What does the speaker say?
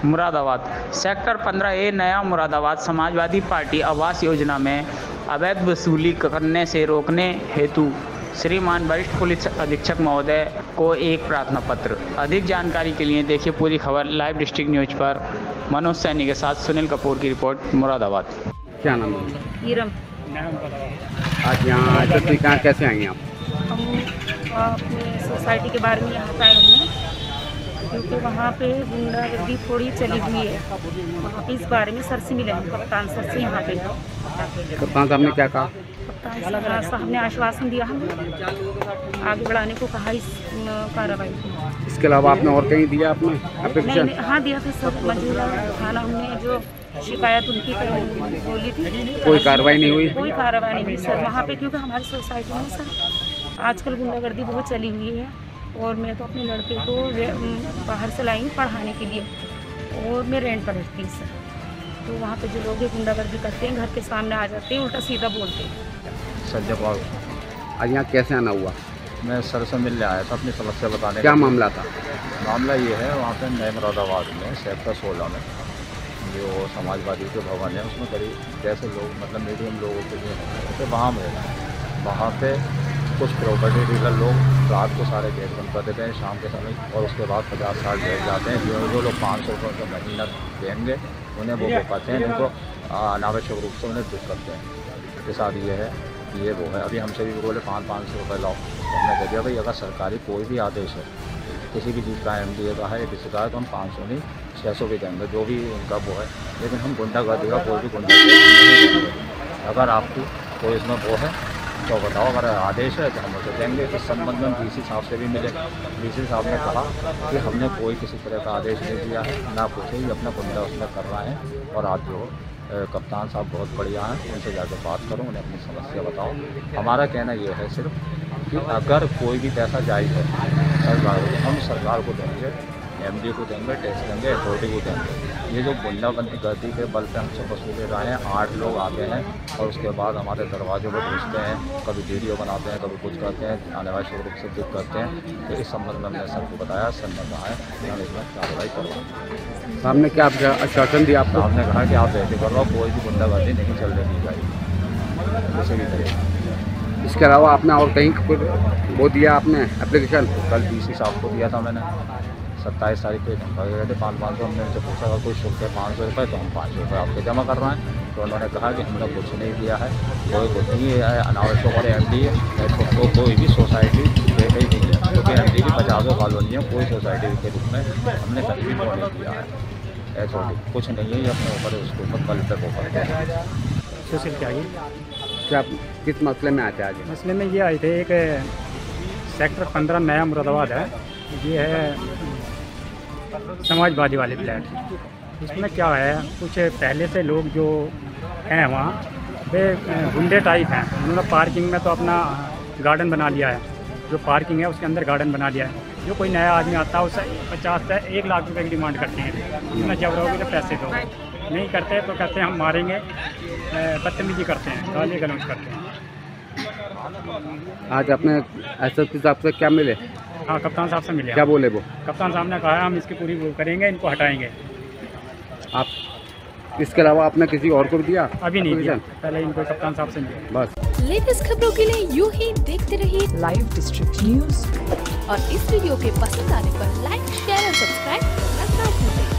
Moradabad sector 15A नया Moradabad Samajwadi party Awas Yojana में अवैध वसूली करने से रोकने हेतु श्रीमान वरिष्ठ पुलिस अधीक्षक महोदय को एक प्रार्थना पत्र। अधिक जानकारी के लिए देखिए पूरी खबर लाइव डिस्ट्रिक्ट न्यूज पर। मनोज सैनी के साथ सुनील कपूर की रिपोर्ट मुरादाबाद। क्या नाम है? हीरम। आज यहाँ कहाँ कैसे आएंगे आप? हम अपने सोसाइटी के बारे में यहाँ आए हैं क्योंकि वहाँ पे गुंडागर्दी थोड़ी चली हुई है। वहाँ पे इस बारे में सर से मिले हैं, कप्तान सर से यहाँ पे। कप्तान साहब ने क्या कहा? कप्तान साहब ने आश्वासन दिया हमें आगे बढ़ाने को, कहा इस कार्रवाई को। इसके अलावा आपने और कहीं दिया अपने एप्लीकेशन? हाँ दिया था सब, मौजूदा थाना हमने जो शिकायत उनकी बोली थी। कोई कार्रवाई नहीं हुई? कोई कार्रवाई नहीं हुई सर वहाँ पे, क्योंकि हमारी सोसाइटी में सर आजकल गुंडागर्दी बहुत चली हुई है। और मैं तो अपने लड़के को बाहर से लाई पढ़ाने के लिए, और मैं रेंट पर रहती हूँ सर। तो वहाँ पे जो लोग गुंडागर्दी करते हैं, घर के सामने आ जाते हैं, उल्टा सीधा बोलते हैं। सज्जा पाल। आज यहाँ कैसे आना हुआ? मैं सर से मिलने आया था अपनी समस्या बताने। क्या मामला था? मामला ये है, वहाँ पे नए मुरादाबाद में सेक्टर 16 में जो समाजवादी के भवन है, उसमें करीब जैसे लोग मतलब मीडियम लोगों के लिए तो वहाँ में वहाँ पे कुछ प्रॉपर्टी डीलर लोग रात को सारे गेट बंद कर देते हैं शाम के समय, और उसके बाद 50-60 बैठ जाते हैं। जो लोग 500 रुपये का महीना देंगे उन्हें वो पाते हैं, उनको अनावश्यक रूप से उन्हें दुख करते हैं। के साथ ये है ये वो है। अभी हमसे भी बोले 500 रुपये लाओ, हमने कह दिया भाई अगर सरकारी कोई भी आदेश है किसी भी चीज़ का MDA का है या किसी का है तो हम 500 नहीं 600 भी देंगे, जो भी उनका वो है। लेकिन हम गुंडागर्दी का कोई भी गुंडागर्दी नहीं देंगे। अगर आपको कोई इसमें वो है तो बताओ, अगर आदेश है तो हम उसे देंगे। इस संबंध में DC साहब से भी मिले। DC साहब ने कहा कि हमने कोई किसी तरह का आदेश नहीं दिया है, ना कुछ ही अपना गुंडा उसमें कर रहा है। और आज जो कप्तान साहब बहुत बढ़िया हैं, उनसे जाकर बात करो, उन्हें अपनी समस्या बताओ। हमारा कहना ये है सिर्फ कि अगर कोई भी पैसा जायज़ है सरकार को, हम सरकार को देंगे, MD को देंगे, टैक्स देंगे, अथॉरिटी को देंगे। ये जो गुंडागर्दी के बल पे हमसे वसूले रहे हैं, 8 लोग आते हैं और उसके बाद हमारे दरवाजों पर घुसते हैं, कभी वीडियो बनाते हैं, कभी कुछ करते हैं, अनावश्यक रूप से दुख करते हैं। तो इस संबंध में हमने सर को बताया, सर ने कहा है कि हम इसमें कार्रवाई करवाएंगे। सामने क्या आश्वासन दिया आपको? आपने कहा कि आप बेफिक्र रहो, कोई भी गुंडागर्दी नहीं चलने दी जाएगी किसी भी तरह। इसके अलावा आपने और कहीं वो दिया आपने एप्लीकेशन? कल DC साहब को दिया था मैंने, 27 तारीख को गए थे। 500 हमने उनसे पूछा अगर कोई शुल्क है 500 रुपये तो हम 500 रुपये आपके जमा कर रहे हैं। तो उन्होंने कहा कि हमने कुछ नहीं दिया है, कोई कुछ नहीं है, अनावश्यक और MD तो कोई भी सोसाइटी दे ही नहीं है, क्योंकि MD की 50 कॉलोनी है, कोई सोसाइटी के रूप में हमने कहीं भी नहीं किया है। ऐसा कुछ नहीं है, ये अपने ऊपर उसके ऊपर कल तक ऊपर सुशील क्या किस मसले में आते आज? मसले में ये आए थे, एक सेक्टर 15 नया मुरादाबाद है, ये है समाजवादी वाले फ्लैट। इसमें क्या है, कुछ पहले से लोग जो हैं वहाँ वे गुंडे टाइप हैं। उन्होंने पार्किंग में तो अपना गार्डन बना लिया है, जो पार्किंग है उसके अंदर गार्डन बना लिया है। जो कोई नया आदमी आता है उससे 50 से 1 लाख रुपए की डिमांड करते हैं। इतना जब रहोगे तो पैसे दो, नहीं करते तो कहते हैं हम मारेंगे, बदतमीजी करते हैं, गाली गलौज करते हैं। आज अपने SSP साहब से क्या मिले? हाँ, कप्तान साहब से मिले। क्या बोले वो? कप्तान साहब ने कहा हम इसकी पूरी वो करेंगे, इनको हटाएंगे। आप इसके अलावा आपने किसी और को भी दिया? अभी नहीं दिया, पहले इनको कप्तान साहब से मिले बस। लेटेस्ट खबरों के लिए यूं ही देखते रहिए लाइव डिस्ट्रिक्ट न्यूज, और इस वीडियो के पसंद आने पर लाइक, शेयर और सब्सक्राइब करना ना भूलें।